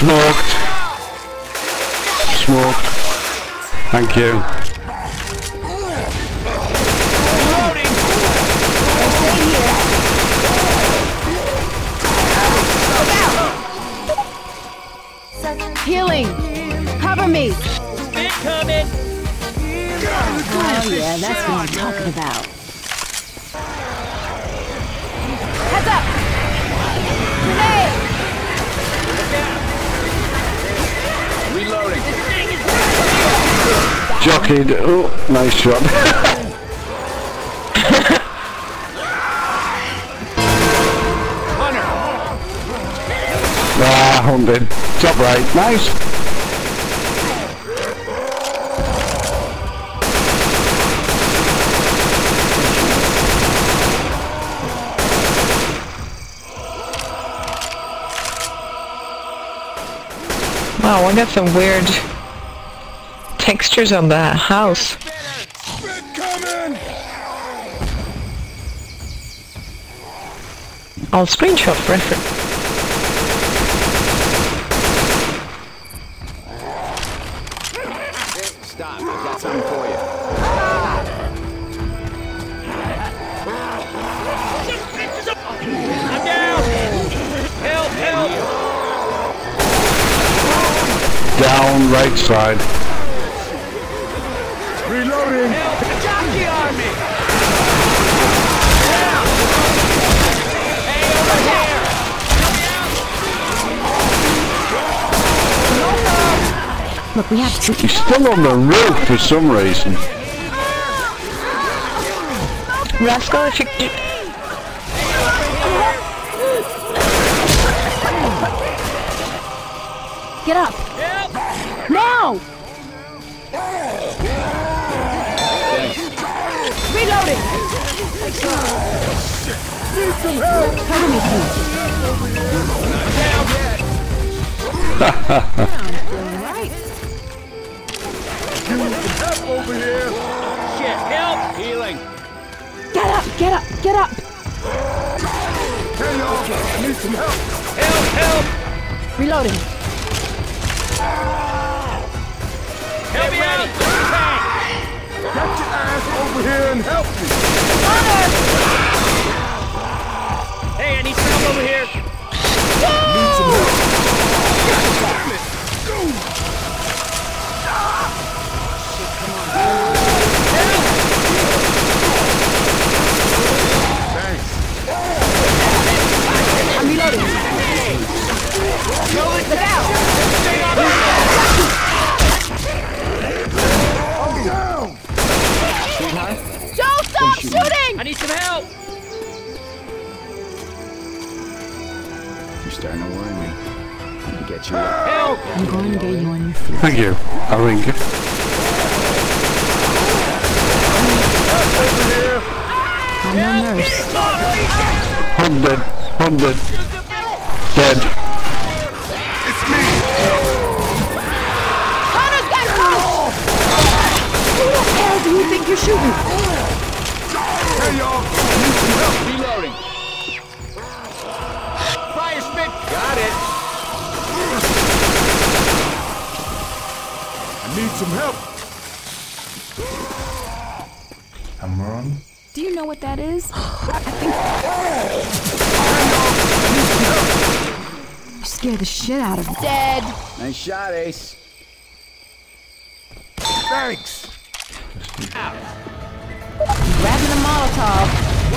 Smoked. Smoked. Thank you. Healing! Cover me! Incoming! Oh yeah, that's what I'm talking about. Heads up! Grenade! Reloading. Jockeyed. Oh, nice shot. Hunter! Ah, hunted. Top right. Nice. Wow, I got some weird textures on the house. I'll screenshot for reference. Stop, I've got something for you. I'm down! Help, help! Down right side. Reloading! Help! The jockey army! Hey, over here! Look, we have to... He's still on the roof for some reason. Rascal, if you... Get up! Help! Now! Reloading! Need some help! Cover me, please. Not down yet! I'm feeling right. Help over here! Shit, help! Healing! Get up! Get up! Get up! Hey y'all! I need some help! Help! Help! Reloading. Help me out! Get your ass over here and help me! Hey, I need some help over here! Need some help! Damn it! Go! Shit, come on. Help! Thanks. I'm reloading. Look out! I'm down! Don't stop shooting! I need some help! You're starting to worry me. I need to get you up. Help! I'm going to get you on your feet. Thank you. I think. I'm no nurse. Hunted. Hunted. Dead. It's me! Hunter's got close! Who the hell do you think you're shooting? Hey y'all! I need some help! Reloading! Fire spit! Got it! I need some help! Cameron. Do you know what that is? You scared the shit out of me. Dead! Nice shot, Ace. Thanks! Grabbing a Molotov.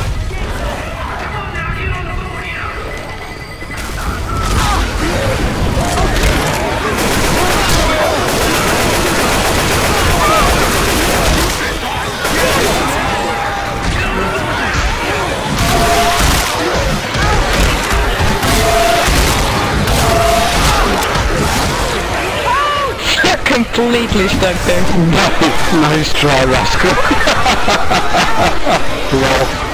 Completely stuck there. Nice try, Rascal. Well.